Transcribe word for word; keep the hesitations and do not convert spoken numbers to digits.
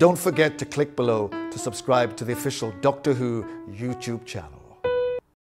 don't forget to click below to subscribe to the official Doctor Who YouTube channel.